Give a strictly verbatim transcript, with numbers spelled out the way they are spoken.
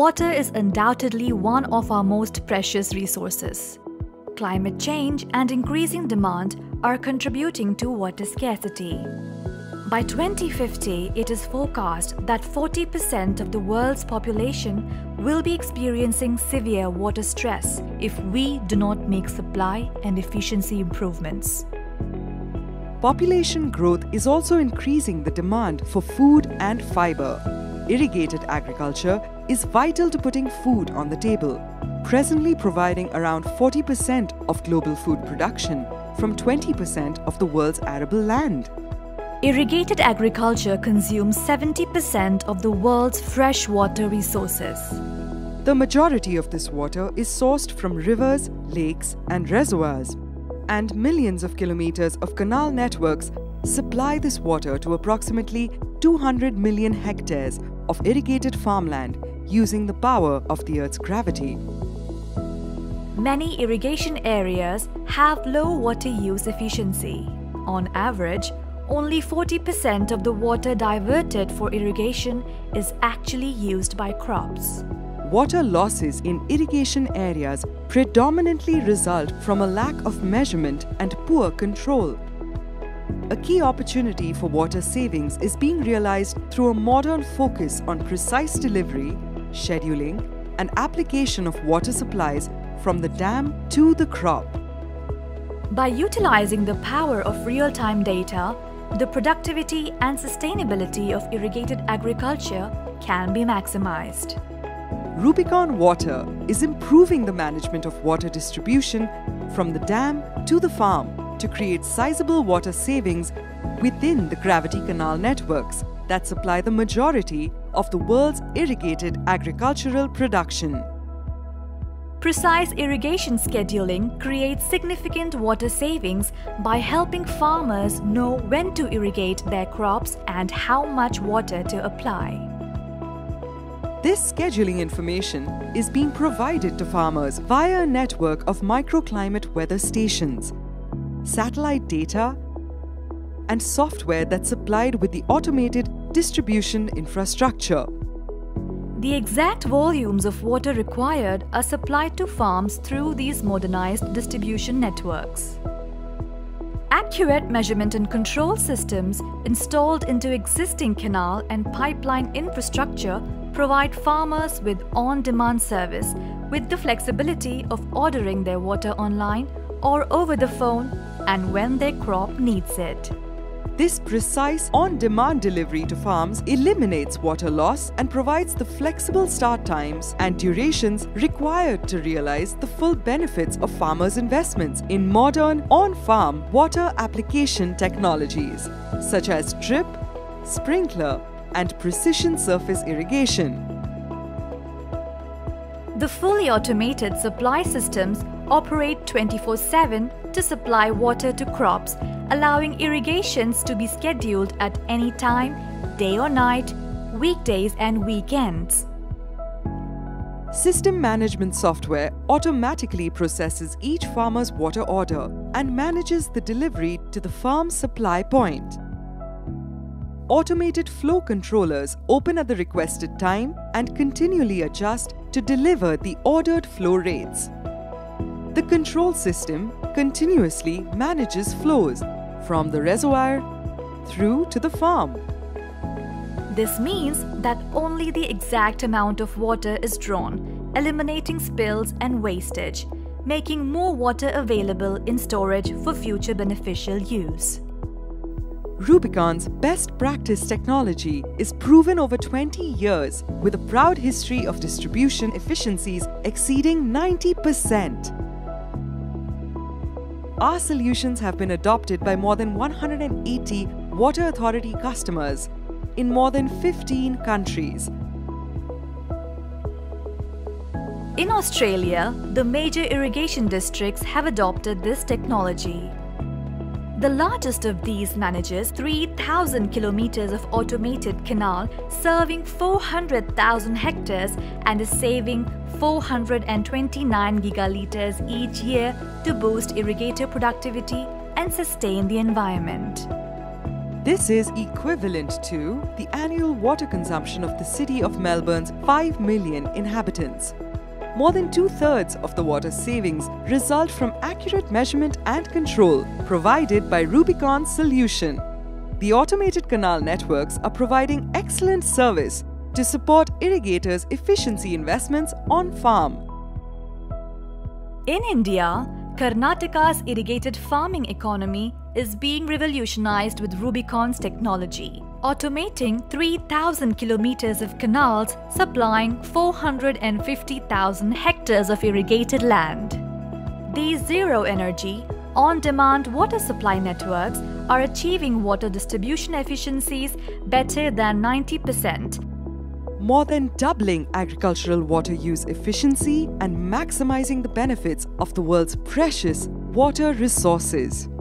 Water is undoubtedly one of our most precious resources. Climate change and increasing demand are contributing to water scarcity. By twenty fifty, it is forecast that forty percent of the world's population will be experiencing severe water stress if we do not make supply and efficiency improvements. Population growth is also increasing the demand for food and fiber. Irrigated agriculture is vital to putting food on the table, presently providing around forty percent of global food production from twenty percent of the world's arable land. Irrigated agriculture consumes seventy percent of the world's freshwater resources. The majority of this water is sourced from rivers, lakes, and reservoirs, and millions of kilometers of canal networks supply this water to approximately two hundred million hectares of irrigated farmland using the power of the Earth's gravity. Many irrigation areas have low water use efficiency. On average, only forty percent of the water diverted for irrigation is actually used by crops. Water losses in irrigation areas predominantly result from a lack of measurement and poor control. A key opportunity for water savings is being realized through a modern focus on precise delivery, scheduling, and application of water supplies from the dam to the crop. By utilizing the power of real-time data, the productivity and sustainability of irrigated agriculture can be maximized. Rubicon Water is improving the management of water distribution from the dam to the farm to create sizable water savings within the gravity canal networks that supply the majority of the world's irrigated agricultural production. Precise irrigation scheduling creates significant water savings by helping farmers know when to irrigate their crops and how much water to apply. This scheduling information is being provided to farmers via a network of microclimate weather stations, satellite data, and software that's supplied with the automated distribution infrastructure. The exact volumes of water required are supplied to farms through these modernized distribution networks. Accurate measurement and control systems installed into existing canal and pipeline infrastructure provide farmers with on-demand service with the flexibility of ordering their water online or over the phone and when their crop needs it. This precise on-demand delivery to farms eliminates water loss and provides the flexible start times and durations required to realize the full benefits of farmers' investments in modern on-farm water application technologies such as drip, sprinkler, and precision surface irrigation. The fully automated supply systems operate twenty-four seven to supply water to crops, allowing irrigations to be scheduled at any time, day or night, weekdays and weekends. System management software automatically processes each farmer's water order and manages the delivery to the farm's supply point. Automated flow controllers open at the requested time and continually adjust to deliver the ordered flow rates. The control system continuously manages flows from the reservoir through to the farm. This means that only the exact amount of water is drawn, eliminating spills and wastage, making more water available in storage for future beneficial use. Rubicon's best practice technology is proven over twenty years with a proud history of distribution efficiencies exceeding ninety percent. Our solutions have been adopted by more than one hundred eighty water authority customers in more than fifteen countries. In Australia, the major irrigation districts have adopted this technology. The largest of these manages three thousand kilometers of automated canal serving four hundred thousand hectares and is saving four hundred twenty-nine gigaliters each year to boost irrigator productivity and sustain the environment. This is equivalent to the annual water consumption of the city of Melbourne's five million inhabitants. More than two-thirds of the water savings result from accurate measurement and control provided by Rubicon's solution. The automated canal networks are providing excellent service to support irrigators' efficiency investments on farm. In India, Karnataka's irrigated farming economy is being revolutionized with Rubicon's technology, automating three thousand kilometers of canals supplying four hundred fifty thousand hectares of irrigated land. These zero-energy, on-demand water supply networks are achieving water distribution efficiencies better than ninety percent, more than doubling agricultural water use efficiency and maximizing the benefits of the world's precious water resources.